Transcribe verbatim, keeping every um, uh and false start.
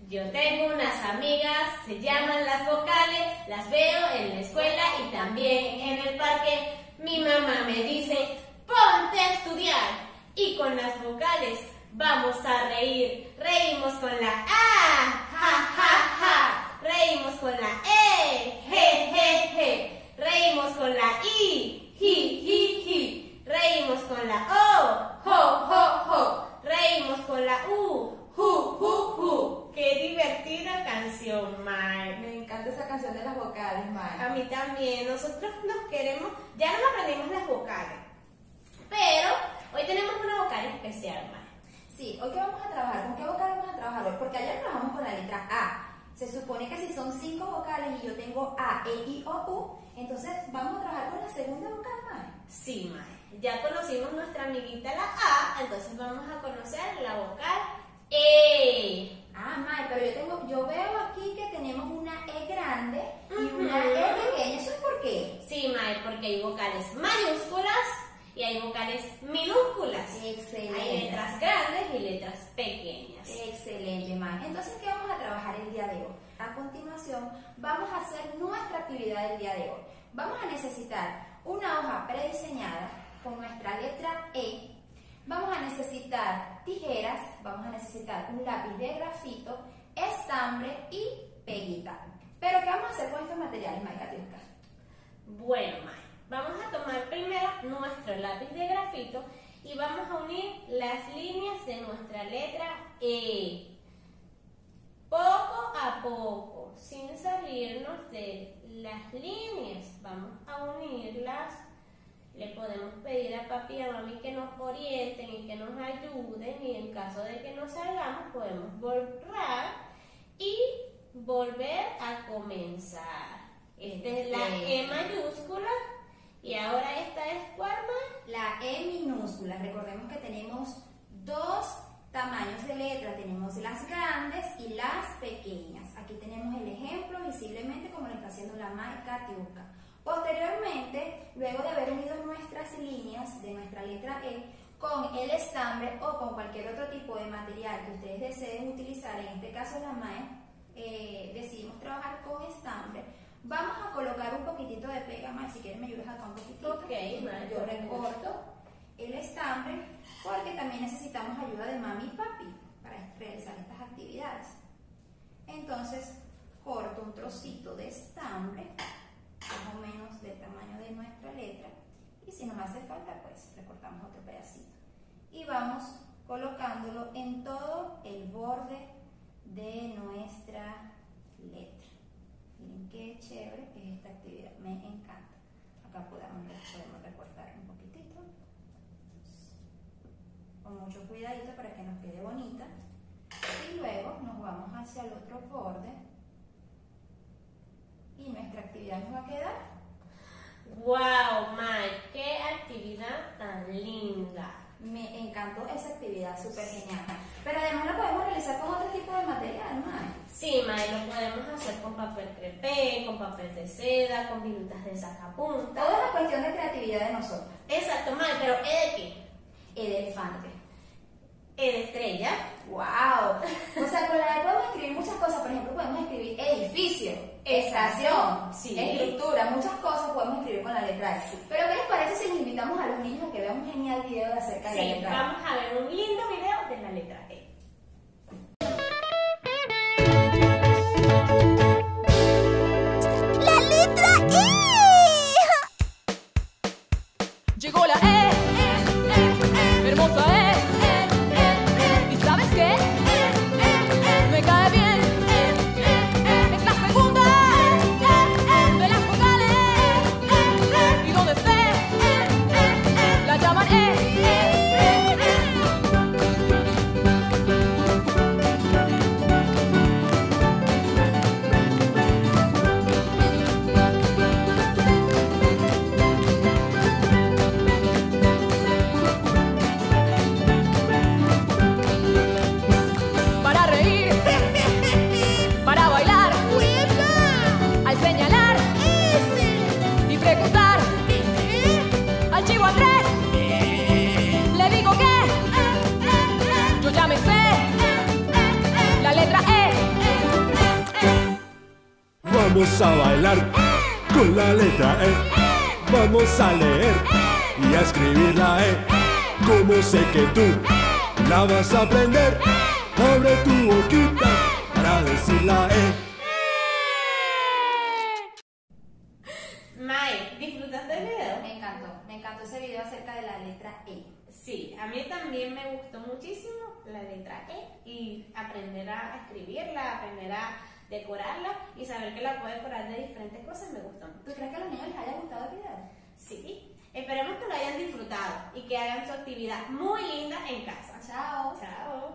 Yo tengo unas amigas, se llaman las vocales, las veo en la escuela y también en el parque. Mi mamá me dice, ponte a estudiar. Y con las vocales vamos a reír. Reímos con la A, ja, ja, ja. Reímos con la E, je, je, je. Reímos con la I, ji, ji, ji. Reímos con la O, jo, jo, jo. Reímos con la U, ju, ju, ju. ¡Qué divertida canción, Mae! Me encanta esa canción de las vocales, Mae. A mí también. Nosotros nos queremos, ya nos aprendimos las vocales, pero hoy tenemos una vocal especial, Mae. Sí, hoy que vamos a trabajar, ¿con qué vocal vamos a trabajar hoy? Porque ayer trabajamos con la letra A. Se supone que si son cinco vocales y yo tengo A, E, I, O, U, entonces vamos a trabajar con la segunda vocal, Mae. Sí, Mae. Ya conocimos nuestra amiguita la A, entonces vamos a conocer la vocal E. Ah, Mae, pero yo tengo, yo veo aquí que tenemos una E grande y uh-huh. una E pequeña. ¿Eso es por qué? Sí, Mae, porque hay vocales mayúsculas y hay vocales minúsculas. Excelente. Hay letras grandes y letras pequeñas. Excelente, Mae. Entonces, ¿qué vamos a trabajar el día de hoy? A continuación, vamos a hacer nuestra actividad del día de hoy. Vamos a necesitar una hoja prediseñada con nuestra letra E. Vamos a necesitar tijeras, vamos a necesitar un lápiz de grafito, estambre y peguita. Pero, ¿qué vamos a hacer con estos materiales, Mae Katiuska? Bueno, Mae, vamos a tomar primero nuestro lápiz de grafito y vamos a unir las líneas de nuestra letra E. Poco a poco, sin salirnos de las líneas, vamos a unirlas. Le podemos pedir a papi y a mami que nos orienten y que nos ayuden, y en caso de que nos salgamos podemos borrar y volver a comenzar. Esta es la E mayúscula y ahora esta es ¿cuál, Mae? La E minúscula. Recordemos que tenemos dos tamaños de letra, tenemos las grandes y las pequeñas. Aquí tenemos el ejemplo visiblemente como lo está haciendo la Mae Katiuska. Posteriormente, luego de haber unido nuestras líneas de nuestra letra E con el estambre o con cualquier otro tipo de material que ustedes deseen utilizar, en este caso la Mae, eh, decidimos trabajar con estambre, vamos a colocar un poquitito de pega, Mae, si quieren me ayudas acá un poquitito. Ok, Mae, yo recorto el estambre porque también necesitamos ayuda de mami y papi para realizar estas actividades. Entonces, corto un trocito de estambre más o menos del tamaño de nuestra letra, y si no me hace falta pues recortamos otro pedacito y vamos colocándolo en todo el borde de nuestra letra. Miren qué chévere es esta actividad, me encanta. Acá podemos, podemos recortar un poquitito con mucho cuidadito para que nos quede bonita, y luego nos vamos hacia el otro borde y nuestra actividad nos va a quedar. ¡Wow, Mae! ¡Qué actividad tan linda! Me encantó esa actividad, súper genial. Pero además la podemos realizar con otro tipo de material, Mae. Sí, Mae, lo podemos hacer con papel crepé, con papel de seda, con virutas de sacapunta. Todo es una cuestión de creatividad de nosotros. Exacto, Mae, pero ¿E de qué? E de elefante. E de estrella. ¡Wow! O sea, con la E podemos escribir muchas cosas. Por ejemplo, podemos escribir edificio, estación, sí. estructura, muchas cosas podemos escribir con la letra E. Pero ¿qué les parece si les invitamos a los niños a que vean un genial video de acerca de Sí, la letra E? vamos a ver un lindo video de la letra E. ¡La letra E! Llegó la E, hermosa E, ¿y sabes qué? Me cae bien, es la segunda de las vocales, y donde esté, la llaman E. Vamos a bailar con la letra E. Vamos a leer y a escribir la E. Como sé que tú la vas a aprender, abre tu boquita para decir la E. May, ¿disfrutaste del video? Me encantó, me encantó ese video acerca de la letra E. Sí, a mí también me gustó muchísimo la letra E y aprender a escribirla, aprender a decorarla y saber que la puedo decorar de diferentes cosas me gustó mucho. ¿Tú crees que a los niños les haya gustado el video? Sí, esperemos que lo hayan disfrutado y que hagan su actividad muy linda en casa. Chao. Chao.